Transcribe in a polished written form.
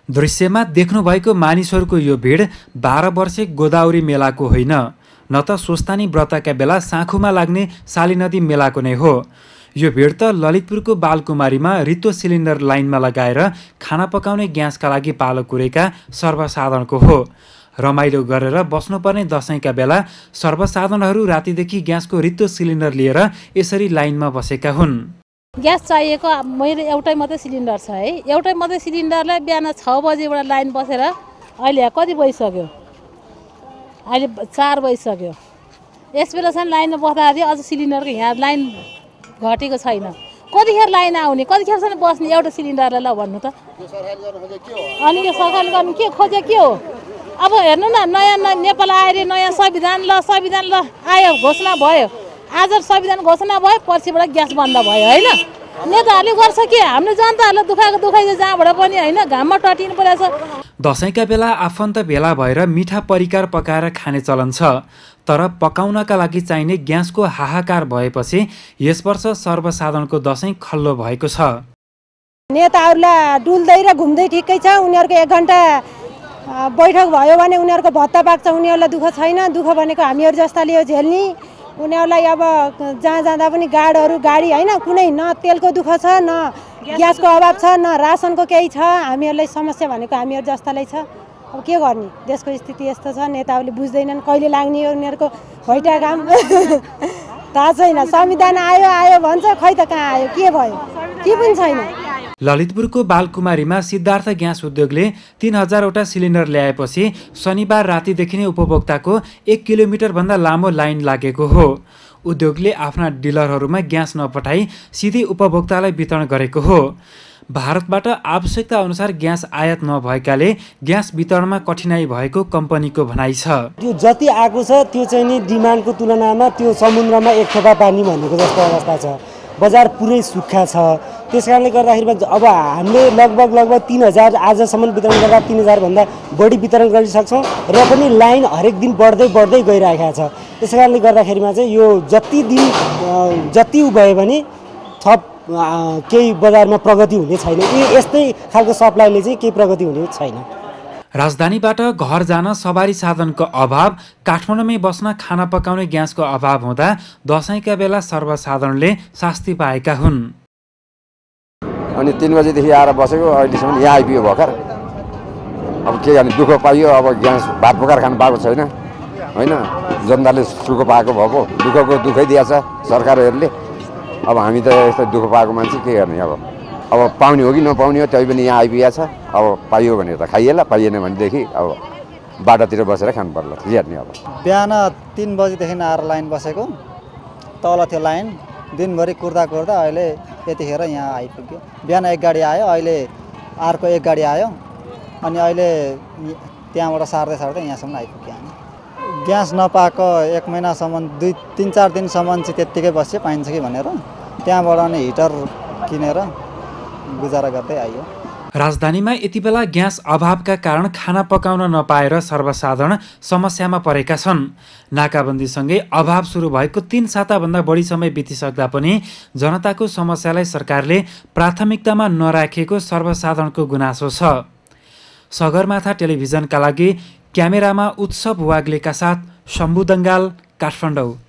दृश्यमा देख्नुभएको मानिसहरूको यो भिड 12 वर्षे गोदावरी मेलाको होइन, न त स्वस्थानी व्रतका बेला साँखुमा लाग्ने शाली नदी मेलाको नै हो। यो भिड त ललितपुरको बालकुमारीमा रित्तो सिलिन्डर लाइनमा लगाएर खाना पकाउने ग्यासका लागि पालो कुरेका सर्वसाधारणको हो। रमाइलो गरेर बस्नुपर्ने दशैंका बेला सर्वसाधारणहरू रातिदेखि ग्यासको रित्तो सिलिन्डर लिएर यसरी लाइनमा बसेका हुन्। ग्यास चाहिएको मेरो एउटै मात्रै सिलिन्डर छ है। एउटै मात्रै सिलिन्डरलाई बिहान 6 बजेबाट लाइन बसेर अहिले कति बजिसक्यो? अहिले 4 बजिसक्यो। यस बेलासम्म लाइनमा बस्दाखेरि अझ सिलिन्डरको यहाँ लाइन घटेको छैन। कतिखेर लाइन आउने, कतिखेरसम्म बस्ने एउटा सिलिन्डरलाई ल भन्नु त। अनि यो सरकारले गर्नु के खोजे के हो? अब हेर्नु न, नयाँ नेपाल आएर नयाँ संविधान ल आयो, घोषणा भयो। आज संविधान घोषणा भयो, पर्सिबाट ग्यास बन्द भयो होइन। नेताहरूले गर्छ के? हाम्रो जनताहरूलाई दुखाइ जहाँबाट पनि होइन, घाममा टटिनु परेछ। दशैंका बेला आफन्त भेला भएर मिठा परिकार पकाएर खाने चलन छ, तर पकाउनका लागि चाहिने ग्यासको हाहाकार भएपछि यस वर्ष सर्वसाधारणको दशैं खल्लो भएको छ। नेताहरूलाई डुल्दै र घुम्दै ठिकै छ। उनीहरूको 1 घण्टा बैठक भयो भने उनीहरूको भत्ता पाक्छ। उनीहरूलाई दुःख छैन। दुःख भनेको हामीहरू जस्ताले यो झेल्ने। उनीहरूलाई अब जहाँ जाँदा पनि गाडी होइन, कुनै न तेलको दुःख छ, न ग्यासको अभाव छ, न रासनको केही छ। हामीहरूलाई समस्या भनेको हामीहरू जस्तालाई छ। अब के गर्ने? देशको स्थिति यस्तो छ, नेताहरूले बुझ्दैनन्। कहिले लाग्ने हो उनीहरूको भैटा काम थाहा छैन। संविधान आयो भन्छ, खै त कहाँ आयो, के भयो? के पनि छैन। ललितपुरको बालकुमारीमा सिद्धार्थ ग्यास उद्योगले 3000वटा सिलिन्डर ल्याएपछि शनिबार रातिदेखि नै उपभोक्ताको 1 किलोमिटरभन्दा लामो लाइन लागेको हो। उद्योगले आफ्ना डिलरहरूमा ग्यास नपठाई सिधै उपभोक्तालाई वितरण गरेको हो। भारतबाट आवश्यकता अनुसार ग्यास आयात नभएकाले ग्यास वितरणमा कठिनाई भएको कम्पनीको भनाइ छ। त्यो जति आएको छ त्यो चाहिँ नि डिमान्डको तुलनामा त्यो समुद्रमा एक थोपा पानी भनेको जस्तो अवस्था छ। बजार पुरै सुक्खा छ। त्यसकारणले गर्दाखेरि अब हामीले लगभग 3000 आजसम्म वितरण गर्दा 3000 भन्दा बढी वितरण गर्न सक्छौँ र पनि लाइन हरेक दिन बढ्दै गइरहेको छ। त्यसकारणले गर्दाखेरिमा चाहिँ यो जति भयो भने थप केही बजारमा प्रगति हुने छैन। यस्तै खालको सप्लाईले चाहिँ केही प्रगति हुने छैन। राजधानीबाट घर जान सवारी साधनको अभाव, काठमाडौँमै बस्न खाना पकाउने ग्यासको अभाव हुँदा दशैंका बेला सर्वसाधारणले शास्ति पाएका हुन्। अनि 3 बजेदेखि आएर बसेको, अहिलेसम्म यहाँ आइपुग्यो भर्खर। अब के गर्ने? दुःख पाइयो। अब ग्यास भात पकाएर खानु पाएको छैन होइन। जनताले सुख पाएको भएको, दुःखको दुःखै दिएछ सरकारहरूले। अब हामी त यस्तो दुःख पाएको मान्छे के गर्ने? अब पाउने हो कि नपाउने हो, त्यही पनि यहाँ आइपुगेको छ। अब पाइयो भने त खाइएला, पाइएन भनेदेखि अब बाटातिर बसेर खानु पर्ला। के गर्ने? अब बिहान 3 बजीदेखि आएर लाइन बसेको, तल थियो लाइन। दिनभरि कुर्दा अहिले यतिखेर यहाँ आइपुग्यो। बिहान 1 गाडी आयो, अहिले अर्को 1 गाडी आयो, अनि अहिले त्यहाँबाट सार्दै यहाँसम्म आइपुग्यो हामी। ग्यास नपाएको 1 महिनासम्म 2-3-4 दिनसम्म चाहिँ त्यत्तिकै बस्यो, पाइन्छ कि भनेर। त्यहाँबाट अनि हिटर किनेर गुजारा गर्दै आइयो। राजधानीमा यति बेला ग्यास अभावका कारण खाना पकाउन नपाएर सर्वसाधारण समस्यामा परेका छन्। नाकाबन्दीसँगै अभाव सुरु भएको 3 साताभन्दा बढी समय बितिसक्दा पनि जनताको समस्यालाई सरकारले प्राथमिकतामा नराखेको सर्वसाधारणको गुनासो छ। सगरमाथा टेलिभिजनका लागि क्यामेरामा उत्सव वाग्लेका साथ शम्भु दङ्गाल, काठमाडौँ।